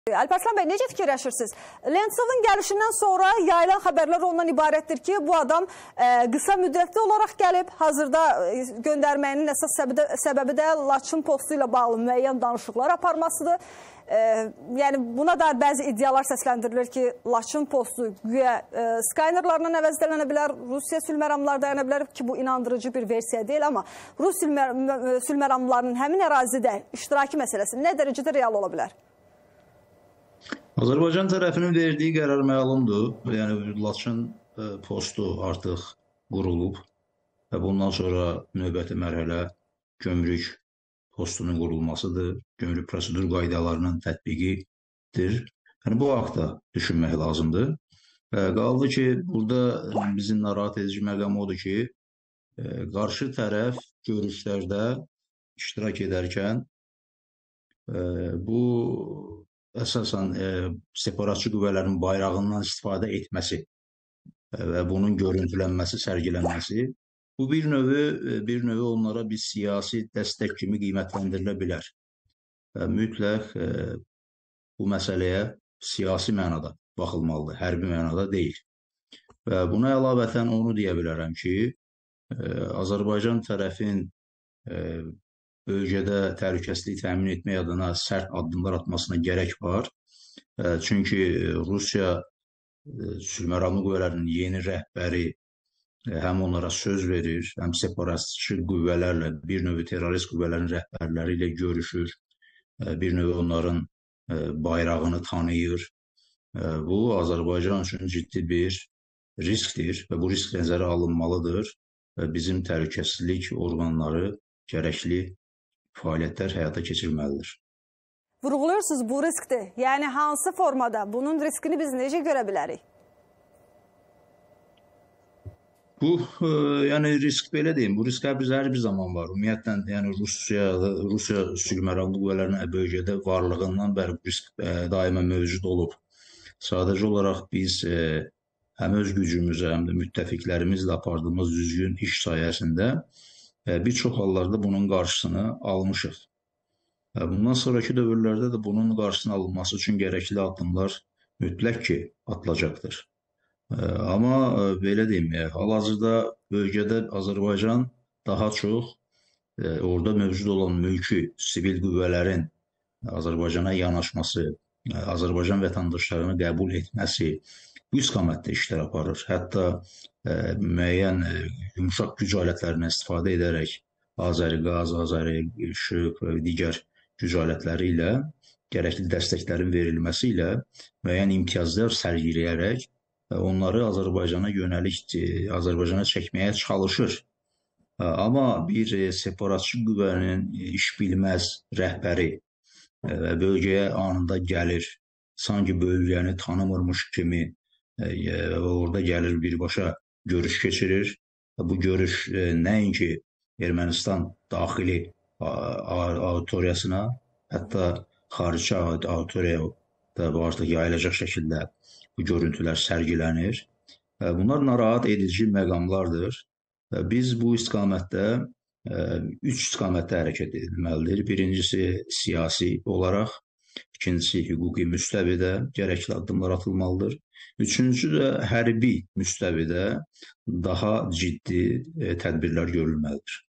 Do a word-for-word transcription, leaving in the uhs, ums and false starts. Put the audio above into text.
Alparslan bəy, necə fikirləşirsiniz? Lentsovun gəlişindən sonra yayılan xəbərlər ondan ibarətdir ki, bu adam e, qısa müddətli olaraq gəlib, hazırda e, göndərməyinin əsas səbəbi, səbəbi də Laçın postu ilə bağlı müəyyən danışıqlar aparmasıdır. E, yəni buna dair bəzi iddialar səsləndirilir ki, Laçın postu güya e, Skynerlarla əvəzlənə bilər, Rusiya sülhməramları dayana bilər ki, bu inandırıcı bir versiya deyil, amma Rus sülhməramlarının həmin ərazidə iştiraki məsələsi nə dərəcədə real ola bilər? Azərbaycan tərəfinin verdiyi qərar məlumdur. Yəni Laçın postu artıq qurulub və bundan sonra növbəti mərhələ gömrük postunun qurulmasıdır. Gömrük prosedur qaydalarının tətbiqidir. Yəni bu haqda düşünmək lazımdır. Qaldı ki, burada bizim narahat edici məqam odur ki, qarşı tərəf görüşlərdə iştirak edərkən bu əsasən e, separatçı qüvvələrin bayrağından istifadə etməsi e, və bunun görüntülənməsi, sərgilənməsi bu bir növü, bir növü onlara bir siyasi dəstək kimi qiymətləndirilə bilər. E, mütləq e, bu məsələyə siyasi mənada baxılmalıdır, hərbi mənada deyil. Və buna əlavətən onu deyə bilərəm ki, e, Azərbaycan tərəfin e, bölgədə təhlükəsizliyi təmin etmək adına sərt addımlar atmasına gərək var. Çünki Rusiya sülhməramlı qüvvələrinin yeni rəhbəri həm onlara söz verir, həm separatçı qüvvələrlə, bir növü terrorist qüvvələrin rəhbərləri ilə görüşür, bir növü onların bayrağını tanıyır. Bu, Azərbaycan üçün ciddi bir riskdir və bu risk nəzərə alınmalıdır və bizim təhlükəsizlik orqanları gərəkli fəaliyyətlər həyata keçirməlidir. Vurğuluyorsunuz, bu riskdir. Yəni hansı formada? Bunun riskini biz necə görə bilərik? Bu, e, yəni risk belə deyim, bu risk hər bir zaman var. Ümumiyyətlə, yəni Rusiya, Rusiya sülhməramlı qüvvələrinin bölgədə varlığından bəri bu risk e, daima mövcud olub. Sadəcə olaraq biz e, həm öz gücümüzə, həm də müttəfiqlərimizlə apardığımız düzgün iş sayəsində bir çox hallarda bunun qarşısını almışıq. Bundan sonraki dövrlərdə də bunun qarşısının alınması üçün gərəkli addımlar mütləq ki, atılacaqdır. Amma belə deyim, hal-hazırda bölgədə Azərbaycan daha çox orada mövcud olan mülki sivil qüvvələrin Azərbaycana yanaşması, Azərbaycan vətəndaşlarını qəbul etməsi bu istiqamətdə işlər aparır. Hətta e, müəyyən e, yumuşaq güc alətlərindən istifadə edərək Azəriqaz, Azəri-İşıq və digər güc alətləri ilə gərəkli dəstəklərin verilməsi ilə müəyyən imtiyazlar sərgiləyərək onları Azərbaycana yönəlik, e, Azərbaycana çəkməyə çalışır. E, amma bir e, separatçı qüvvənin iş bilməz rəhbəri e, və bölgəyə anında gəlir, sanki bölgəni tanımırmış kimi orada gəlir birbaşa görüş keçirir. Bu görüş nəinki Ermənistan daxili auditoriyasına, hətta xarici auditoriyaya da artıq yayılacaq şəkildə bu görüntülər sərgilənir. Bunlar narahat edici məqamlardır. Biz bu istiqamətdə üç istiqamətdə hərəkət edilməlidir. Birincisi siyasi olaraq, ikincisi hüquqi müstəvidə gərəkli addımlar atılmalıdır. Üçüncü də hərbi müstəvidə daha ciddi tədbirlər görülməlidir.